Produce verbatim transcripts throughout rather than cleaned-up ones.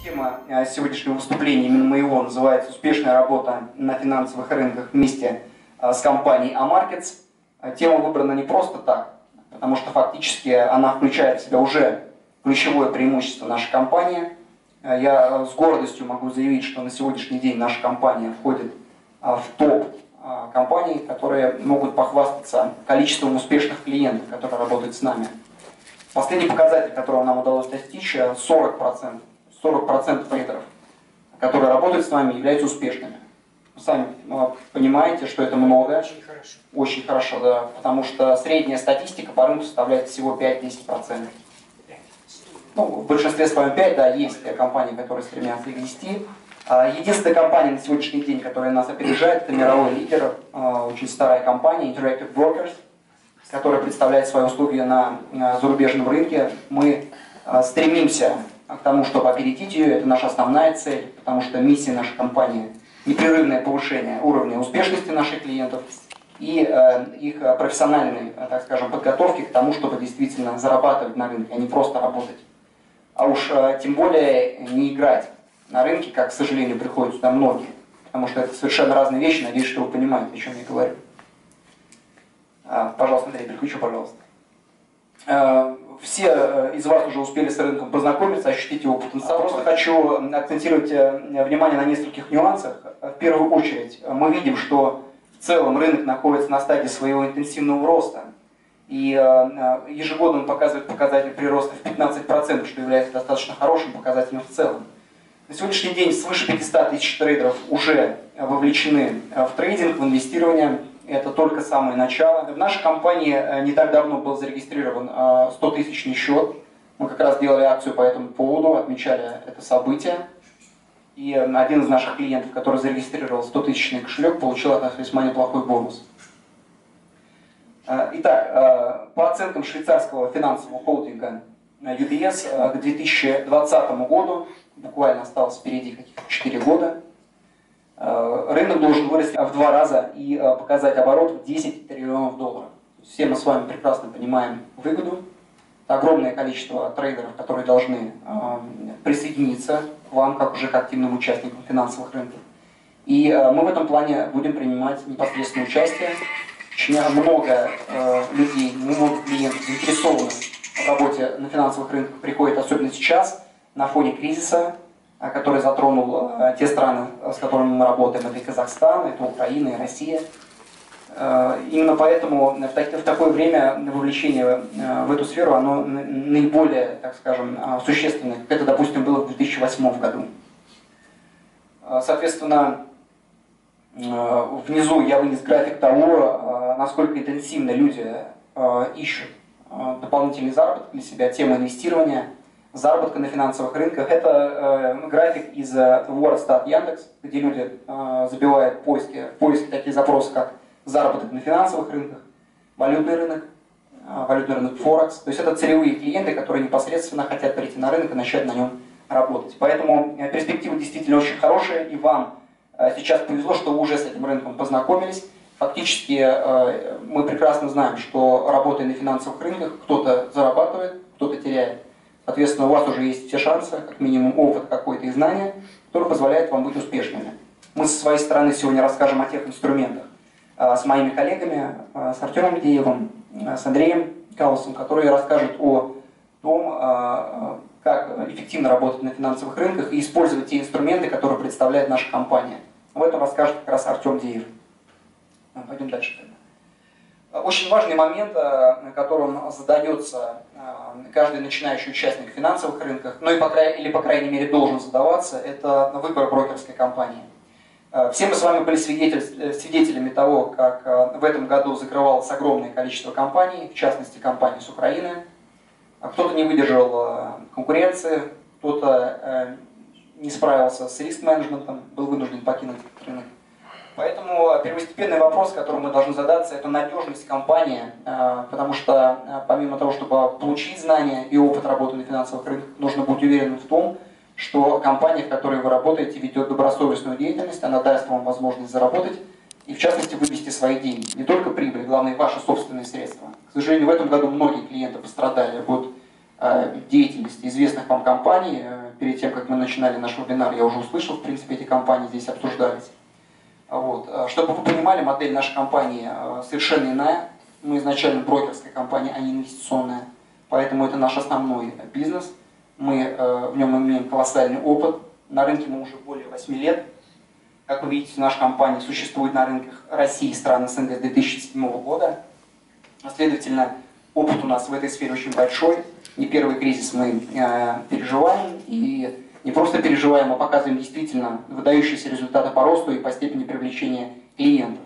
Тема сегодняшнего выступления, именно моего, называется «Успешная работа на финансовых рынках вместе с компанией Amarkets». Тема выбрана не просто так, потому что фактически она включает в себя уже ключевое преимущество нашей компании. Я с гордостью могу заявить, что на сегодняшний день наша компания входит в топ компаний, которые могут похвастаться количеством успешных клиентов, которые работают с нами. Последний показатель, которого нам удалось достичь, сорок процентов. сорок процентов трейдеров, которые работают с вами, являются успешными. Вы сами понимаете, что это много. Очень хорошо. Очень хорошо, да. Потому что средняя статистика по рынку составляет всего пять-десять процентов. Ну, в большинстве своем пять, да, есть компании, которые стремятся их вести. Единственная компания на сегодняшний день, которая нас опережает, это мировой лидер, очень старая компания Interactive Brokers, которая представляет свои услуги на зарубежном рынке. Мы стремимся к тому, чтобы опередить ее, это наша основная цель, потому что миссия нашей компании – непрерывное повышение уровня успешности наших клиентов и э, их профессиональной, так скажем, подготовки к тому, чтобы действительно зарабатывать на рынке, а не просто работать. А уж э, тем более не играть на рынке, как, к сожалению, приходят сюда многие, потому что это совершенно разные вещи, надеюсь, что вы понимаете, о чем я говорю. А, пожалуйста, Андрей, переключу, пожалуйста. Все из вас уже успели с рынком познакомиться, ощутить его потенциал. Просто хочу акцентировать внимание на нескольких нюансах. В первую очередь, мы видим, что в целом рынок находится на стадии своего интенсивного роста. И ежегодно он показывает показатель прироста в пятнадцать процентов, что является достаточно хорошим показателем в целом. На сегодняшний день свыше пятисот тысяч трейдеров уже вовлечены в трейдинг, в инвестирование. Это только самое начало. В нашей компании не так давно был зарегистрирован стотысячный счет. Мы как раз делали акцию по этому поводу, отмечали это событие. И один из наших клиентов, который зарегистрировал стотысячный кошелек, получил от нас весьма неплохой бонус. Итак, по оценкам швейцарского финансового холдинга ю би эс к две тысячи двадцатому году, буквально осталось впереди каких-то четыре года, рынок должен вырасти в два раза и показать оборот в десять триллионов долларов. Все мы с вами прекрасно понимаем выгоду. Это огромное количество трейдеров, которые должны присоединиться к вам, как уже к активным участникам финансовых рынков. И мы в этом плане будем принимать непосредственное участие. Очень много людей, много клиентов заинтересованных в работе на финансовых рынках приходит, особенно сейчас, на фоне кризиса, который затронул э, те страны, с которыми мы работаем. Это и Казахстан, это Украина, и Россия. Э, именно поэтому в, так, в такое время вовлечение э, в эту сферу, оно наиболее, так скажем, существенное, как это, допустим, было в две тысячи восьмом году. Э, соответственно, э, внизу я вынес график того, э, насколько интенсивно люди э, ищут э, дополнительный заработок для себя, тема инвестирования, заработка на финансовых рынках. Это э, график из э, Wordstat Яндекс, где люди э, забивают поиски, в поиске такие запросы, как заработок на финансовых рынках, валютный рынок, э, валютный рынок Форекс. То есть это целевые клиенты, которые непосредственно хотят прийти на рынок и начать на нем работать. Поэтому э, перспективы действительно очень хорошие, и вам э, сейчас повезло, что вы уже с этим рынком познакомились. Фактически э, мы прекрасно знаем, что работая на финансовых рынках, кто-то зарабатывает, кто-то теряет. Соответственно, у вас уже есть все шансы, как минимум опыт какой-то и знания, который позволяет вам быть успешными. Мы со своей стороны сегодня расскажем о тех инструментах с моими коллегами, с Артемом Деевым, с Андреем Каусом, которые расскажут о том, как эффективно работать на финансовых рынках и использовать те инструменты, которые представляет наша компания. Об этом расскажет как раз Артем Деев. Пойдем дальше тогда. Очень важный момент, которым задается каждый начинающий участник в финансовых рынках, ну и по крайней, или по крайней мере должен задаваться, это выбор брокерской компании. Все мы с вами были свидетель, свидетелями того, как в этом году закрывалось огромное количество компаний, в частности компаний с Украины. Кто-то не выдержал конкуренции, кто-то не справился с риск-менеджментом, был вынужден покинуть рынок. Поэтому первостепенный вопрос, который мы должны задаться, это надежность компании, потому что помимо того, чтобы получить знания и опыт работы на финансовых рынках, нужно быть уверенным в том, что компания, в которой вы работаете, ведет добросовестную деятельность, она даст вам возможность заработать и, в частности, вывести свои деньги. Не только прибыль, главное, ваши собственные средства. К сожалению, в этом году многие клиенты пострадали от деятельности известных вам компаний. Перед тем, как мы начинали наш вебинар, я уже услышал, в принципе, эти компании здесь обсуждались. Вот. Чтобы вы понимали, модель нашей компании совершенно иная. Мы изначально брокерская компания, а не инвестиционная. Поэтому это наш основной бизнес. Мы в нем имеем колоссальный опыт. На рынке мы уже более восьми лет. Как вы видите, наша компания существует на рынках России и стран СНГ с две тысячи седьмого года. Следовательно, опыт у нас в этой сфере очень большой. Не первый кризис мы э, переживаем. И не просто переживаем, а показываем действительно выдающиеся результаты по росту и по степени привлечения клиентов.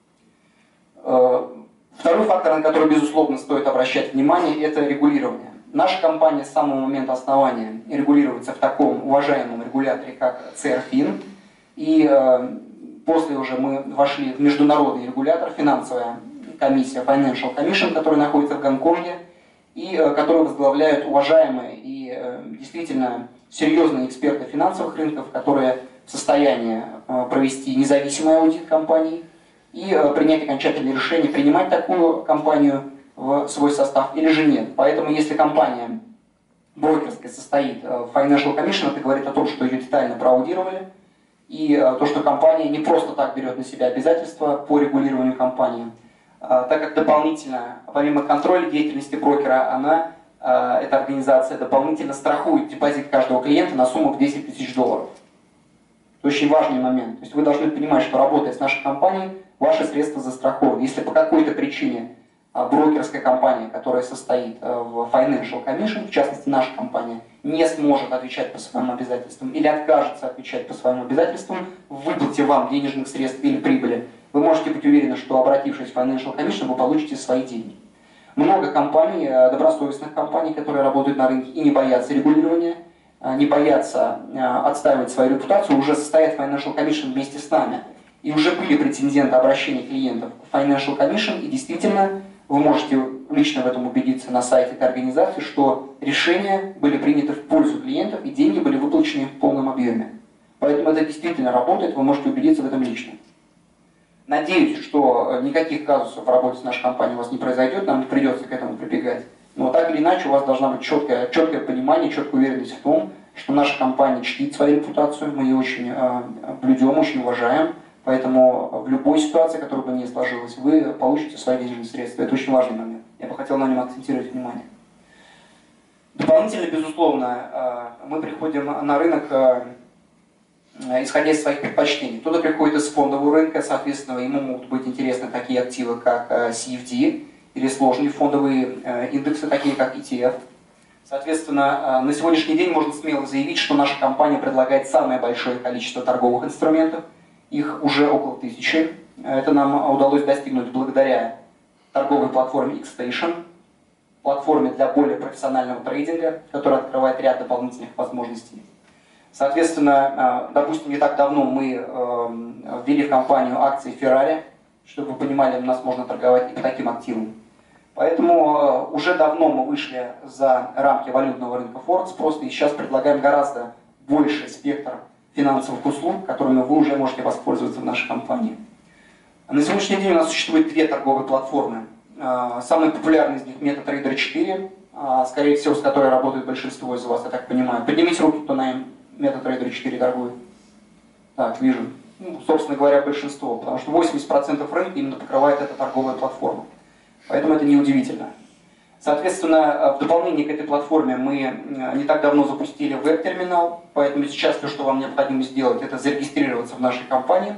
Э, второй фактор, на который, безусловно, стоит обращать внимание, это регулирование. Наша компания с самого момента основания регулируется в таком уважаемом регуляторе, как ЦРФИН. И э, после уже мы вошли в международный регулятор, финансовая комиссия Financial Commission, которая находится в Гонконге, и э, которую возглавляют уважаемые и э, действительно серьезные эксперты финансовых рынков, которые в состоянии э, провести независимый аудит компаний и э, принять окончательное решение, принимать такую компанию в свой состав или же нет. Поэтому если компания брокерская состоит в Financial Commission, это говорит о том, что ее детально проаудировали, и то, что компания не просто так берет на себя обязательства по регулированию компании, так как дополнительно, помимо контроля деятельности брокера, она, эта организация, дополнительно страхует депозит каждого клиента на сумму в десять тысяч долларов. Это очень важный момент. То есть вы должны понимать, что работая с нашей компанией, ваши средства застрахованы. Если по какой-то причине брокерская компания, которая состоит в Financial Commission, в частности наша компания, не сможет отвечать по своим обязательствам или откажется отвечать по своим обязательствам в выплате вам денежных средств или прибыли, вы можете быть уверены, что, обратившись в Financial Commission, вы получите свои деньги. Много компаний, добросовестных компаний, которые работают на рынке и не боятся регулирования, не боятся отстаивать свою репутацию, уже состоят в Financial Commission вместе с нами. И уже были претенденты обращения клиентов в Financial Commission, и действительно вы можете лично в этом убедиться на сайте этой организации, что решения были приняты в пользу клиентов и деньги были выплачены в полном объеме. Поэтому это действительно работает, вы можете убедиться в этом лично. Надеюсь, что никаких казусов в работе с нашей компанией у вас не произойдет, нам не придется к этому прибегать. Но так или иначе у вас должна быть четкое, четкое понимание, четкая уверенность в том, что наша компания чтит свою репутацию, мы ее очень э, блюдем, очень уважаем. Поэтому в любой ситуации, которая бы ни сложилась, вы получите свои денежные средства. Это очень важный момент. Я бы хотел на нем акцентировать внимание. Дополнительно, безусловно, мы приходим на рынок, исходя из своих предпочтений. Кто-то приходит из фондового рынка, соответственно, ему могут быть интересны такие активы, как си эф ди, или сложные фондовые индексы, такие как и ти эф. Соответственно, на сегодняшний день можно смело заявить, что наша компания предлагает самое большое количество торговых инструментов. Их уже около тысячи. Это нам удалось достигнуть благодаря торговой платформе Xstation, платформе для более профессионального трейдинга, которая открывает ряд дополнительных возможностей. Соответственно, допустим, не так давно мы ввели в компанию акции Ferrari, чтобы вы понимали, у нас можно торговать и по таким активам. Поэтому уже давно мы вышли за рамки валютного рынка Форекс просто и сейчас предлагаем гораздо больший спектр финансовых услуг, которыми вы уже можете воспользоваться в нашей компании. На сегодняшний день у нас существует две торговые платформы. Самый популярный из них MetaTrader четыре, скорее всего, с которой работает большинство из вас, я так понимаю. Поднимите руки, кто на MetaTrader четыре торгует. Так, вижу. Ну, собственно говоря, большинство, потому что восемьдесят процентов рынка именно покрывает эта торговая платформа. Поэтому это неудивительно. Соответственно, в дополнение к этой платформе мы не так давно запустили веб-терминал, поэтому сейчас все, что вам необходимо сделать, это зарегистрироваться в нашей компании,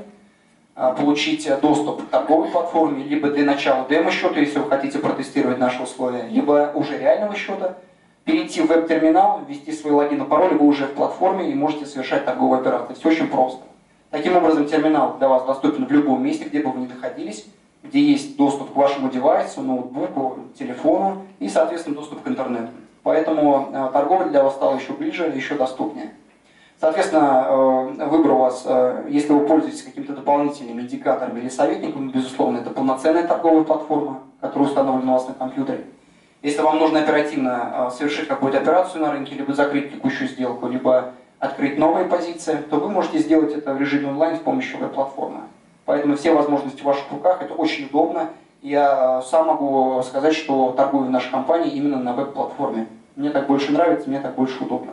получить доступ к торговой платформе, либо для начала демо-счета, если вы хотите протестировать наши условия, либо уже реального счета, перейти в веб-терминал, ввести свой логин и пароль, вы уже в платформе и можете совершать торговые операции. Все очень просто. Таким образом, терминал для вас доступен в любом месте, где бы вы ни находились, где есть доступ к вашему девайсу, ноутбуку, телефону и, соответственно, доступ к интернету. Поэтому э, торговля для вас стала еще ближе, еще доступнее. Соответственно, э, выбор у вас, э, если вы пользуетесь какими-то дополнительными индикаторами или советниками, безусловно, это полноценная торговая платформа, которая установлена у вас на компьютере. Если вам нужно оперативно э, совершить какую-то операцию на рынке, либо закрыть текущую сделку, либо открыть новые позиции, то вы можете сделать это в режиме онлайн с помощью веб-платформы. Поэтому все возможности в ваших руках, это очень удобно. Я сам могу сказать, что торгую в нашей компании именно на веб-платформе. Мне так больше нравится, мне так больше удобно.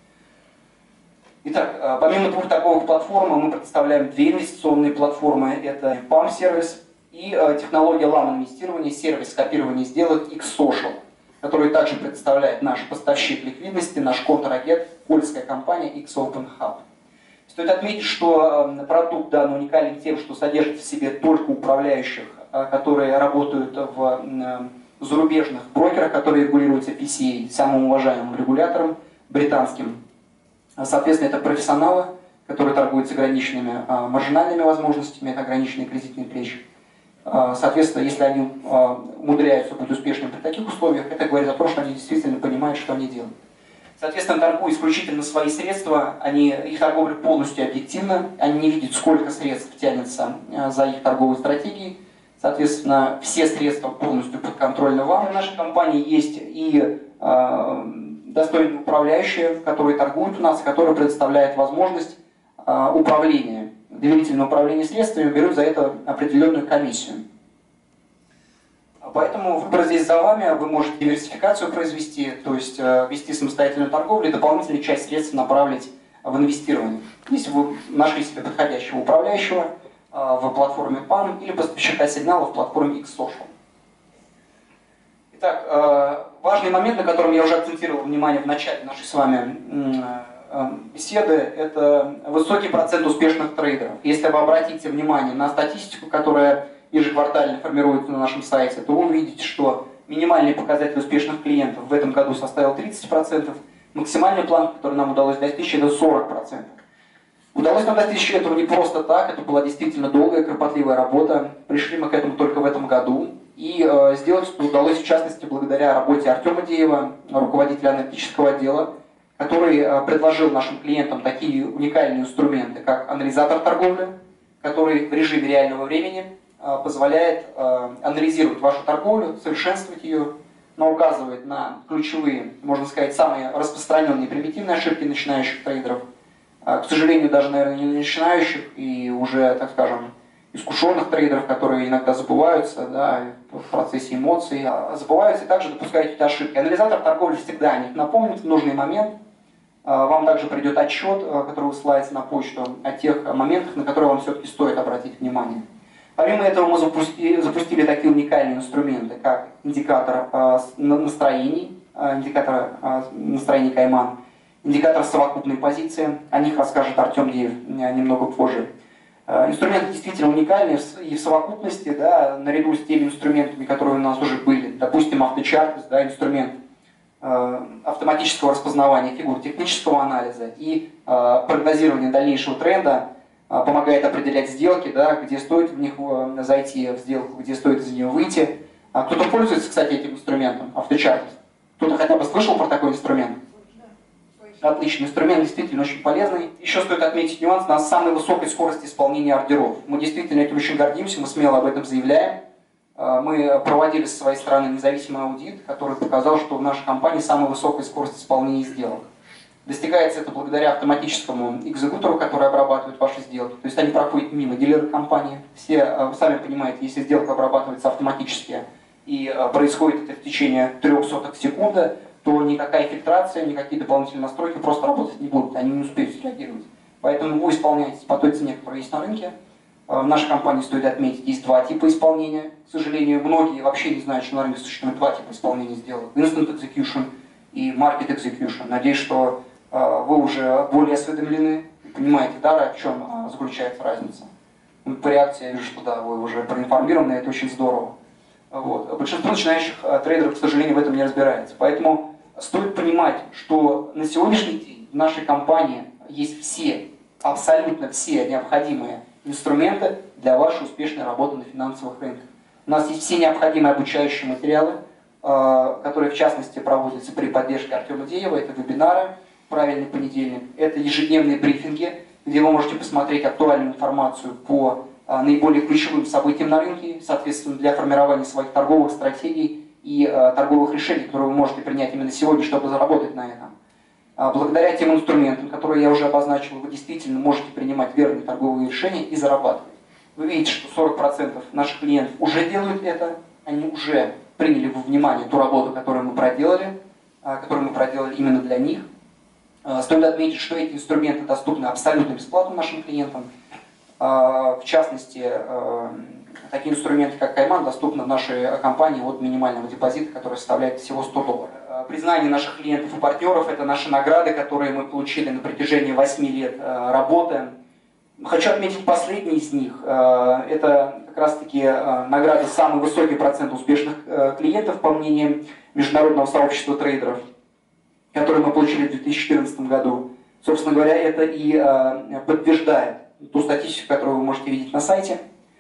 Итак, помимо двух торговых платформ, мы предоставляем две инвестиционные платформы. Это пам-сервис и технология лам-инвестирования, сервис копирования сделок X-Social, который также представляет наш поставщик ликвидности, наш контрагент, польская компания X-Open Hub. Стоит отметить, что продукт данный уникален тем, что содержит в себе только управляющих, которые работают в зарубежных брокерах, которые регулируются пи си эй, самым уважаемым регулятором британским. Соответственно, это профессионалы, которые торгуют с ограниченными маржинальными возможностями, это ограниченные кредитные плечи. Соответственно, если они умудряются быть успешными при таких условиях, это говорит о том, что они действительно понимают, что они делают. Соответственно, торгуют исключительно свои средства, они, их торговля полностью объективна, они не видят, сколько средств тянется за их торговой стратегией. Соответственно, все средства полностью подконтрольны вам. В нашей компании есть и э, достойные управляющие, которые торгуют у нас, которые предоставляют возможность э, управления, доверительного управления средствами, берут за это определенную комиссию. Поэтому выбор здесь за вами, вы можете диверсификацию произвести, то есть э, вести самостоятельную торговлю и дополнительную часть средств направить в инвестирование. Если вы нашли себе подходящего управляющего э, в платформе пам или поставщика сигналов в платформе X-Social. Итак, э, важный момент, на котором я уже акцентировал внимание в начале нашей с вами э, беседы, это высокий процент успешных трейдеров. Если вы обратите внимание на статистику, которая ежеквартально формируется на нашем сайте, то вы увидите, что минимальный показатель успешных клиентов в этом году составил тридцать процентов, максимальный план, который нам удалось достичь, это сорок процентов. Удалось нам достичь этого не просто так, это была действительно долгая, кропотливая работа. Пришли мы к этому только в этом году. И э, сделать это удалось, в частности, благодаря работе Артема Деева, руководителя аналитического отдела, который э, предложил нашим клиентам такие уникальные инструменты, как анализатор торговли, который в режиме реального времени э, позволяет э, анализировать вашу торговлю, совершенствовать ее, но указывает на ключевые, можно сказать, самые распространенные примитивные ошибки начинающих трейдеров. Э, к сожалению, даже, наверное, не начинающих и уже, так скажем, искушенных трейдеров, которые иногда забываются, да, в процессе эмоций, забываются и также допускают эти ошибки. Анализатор торговли всегда о них напомнит в нужный момент. Вам также придет отчет, который высылается на почту, о тех моментах, на которые вам все-таки стоит обратить внимание. Помимо этого мы запустили, запустили такие уникальные инструменты, как индикатор настроений, индикатор настроений Кайман, индикатор совокупной позиции. О них расскажет Артем Деев немного позже. Инструменты действительно уникальные и в совокупности, да, наряду с теми инструментами, которые у нас уже были. Допустим, авточарт, да, инструмент э, автоматического распознавания фигур, технического анализа и э, прогнозирования дальнейшего тренда э, помогает определять сделки, да, где стоит в них э, зайти в сделку, где стоит из нее выйти. А кто-то пользуется, кстати, этим инструментом, авточарт? Кто-то хотя бы слышал про такой инструмент? Отличный инструмент, действительно очень полезный. Еще стоит отметить нюанс, у нас самой высокой скорости исполнения ордеров. Мы действительно этим очень гордимся, мы смело об этом заявляем. Мы проводили со своей стороны независимый аудит, который показал, что в нашей компании самая высокая скорость исполнения сделок. Достигается это благодаря автоматическому экзекутору, который обрабатывает ваши сделки. То есть они проходят мимо дилера компании. Все, вы сами понимаете, если сделка обрабатывается автоматически и происходит это в течение трех соток секунды, то никакая фильтрация, никакие дополнительные настройки просто работать не будут, они не успеют среагировать. Поэтому вы исполняетесь по той цене, которая есть на рынке. В нашей компании, стоит отметить, есть два типа исполнения. К сожалению, многие вообще не знают, что на рынке существует два типа исполнения сделок. Instant Execution и Market Execution. Надеюсь, что вы уже более осведомлены, понимаете, да, в чем заключается разница. По реакции я вижу, что да, вы уже проинформированы, это очень здорово. Вот. Большинство начинающих трейдеров, к сожалению, в этом не разбирается. Поэтому стоит понимать, что на сегодняшний день в нашей компании есть все, абсолютно все необходимые инструменты для вашей успешной работы на финансовых рынках. У нас есть все необходимые обучающие материалы, которые в частности проводятся при поддержке Артема Деева. Это вебинары «Правильный понедельник», это ежедневные брифинги, где вы можете посмотреть актуальную информацию по наиболее ключевым событиям на рынке, соответственно, для формирования своих торговых стратегий и э, торговых решений, которые вы можете принять именно сегодня, чтобы заработать на этом. А благодаря тем инструментам, которые я уже обозначил, вы действительно можете принимать верные торговые решения и зарабатывать. Вы видите, что сорок процентов наших клиентов уже делают это, они уже приняли во внимание ту работу, которую мы проделали. который мы проделали именно для них. Стоит отметить, что эти инструменты доступны абсолютно бесплатно нашим клиентам. В частности, такие инструменты, как Кайман, доступны в нашей компании от минимального депозита, который составляет всего сто долларов. Признание наших клиентов и партнеров – это наши награды, которые мы получили на протяжении восьми лет работы. Хочу отметить последний из них. Это как раз-таки награды «Самый высокий процент успешных клиентов», по мнению Международного сообщества трейдеров, которые мы получили в две тысячи четырнадцатом году. Собственно говоря, это и подтверждает ту статистику, которую вы можете видеть на сайте.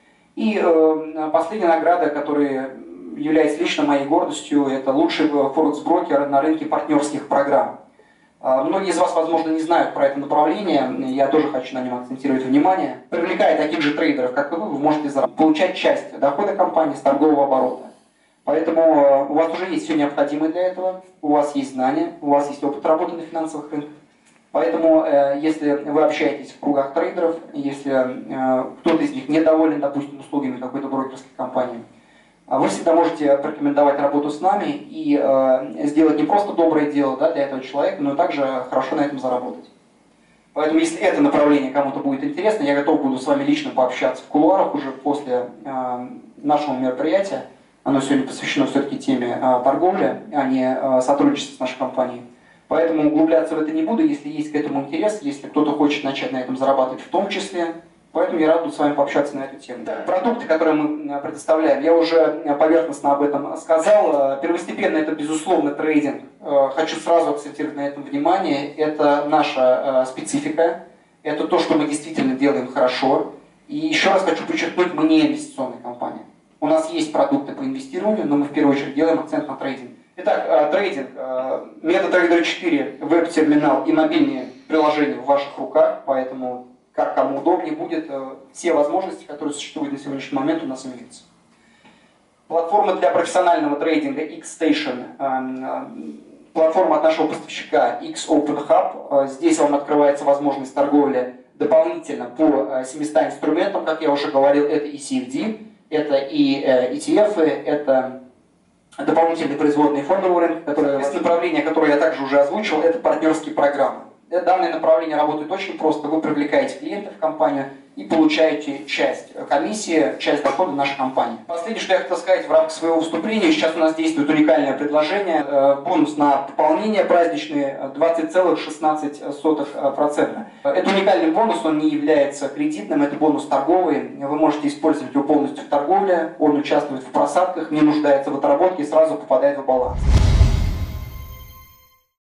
И последняя награда, которая является лично моей гордостью, это лучший форекс-брокер на рынке партнерских программ. Многие из вас, возможно, не знают про это направление, я тоже хочу на нем акцентировать внимание. Привлекая таких же трейдеров, как и вы, вы можете получать часть дохода компании с торгового оборота. Поэтому у вас уже есть все необходимое для этого, у вас есть знания, у вас есть опыт работы на финансовых рынках. Поэтому, если вы общаетесь в кругах трейдеров, если кто-то из них недоволен, допустим, услугами какой-то брокерской компании, вы всегда можете порекомендовать работу с нами и сделать не просто доброе дело, да, для этого человека, но и также хорошо на этом заработать. Поэтому, если это направление кому-то будет интересно, я готов буду с вами лично пообщаться в кулуарах уже после нашего мероприятия. Оно сегодня посвящено все-таки теме торговли, а не сотрудничеству с нашей компанией. Поэтому углубляться в это не буду, если есть к этому интерес, если кто-то хочет начать на этом зарабатывать в том числе. Поэтому я рад буду с вами пообщаться на эту тему. Продукты, которые мы предоставляем, я уже поверхностно об этом сказал. Первостепенно это, безусловно, трейдинг. Хочу сразу акцентировать на этом внимание. Это наша специфика, это то, что мы действительно делаем хорошо. И еще раз хочу подчеркнуть, мы не инвестиционная компания. У нас есть продукты по инвестированию, но мы в первую очередь делаем акцент на трейдинг. Итак, трейдинг, MetaTrader четыре, веб-терминал и мобильные приложения в ваших руках, поэтому как кому удобнее будет, все возможности, которые существуют на сегодняшний момент, у нас имеются. Платформа для профессионального трейдинга X-Station, платформа от нашего поставщика X-Open Hub. Здесь вам открывается возможность торговли дополнительно по семистам инструментам, как я уже говорил, это и си эф ди, это и и ти эф, это дополнительные производные фондового рынка, которые, направление, которое я также уже озвучил, это партнерские программы. Данное направление работает очень просто. Вы привлекаете клиентов в компанию и получаете часть комиссии, часть дохода нашей компании. Последнее, что я хотел сказать в рамках своего выступления, сейчас у нас действует уникальное предложение, бонус на пополнение праздничный двадцать целых шестнадцать сотых процента. Это уникальный бонус, он не является кредитным, это бонус торговый. Вы можете использовать его полностью в торговле, он участвует в просадках, не нуждается в отработке и сразу попадает в баланс.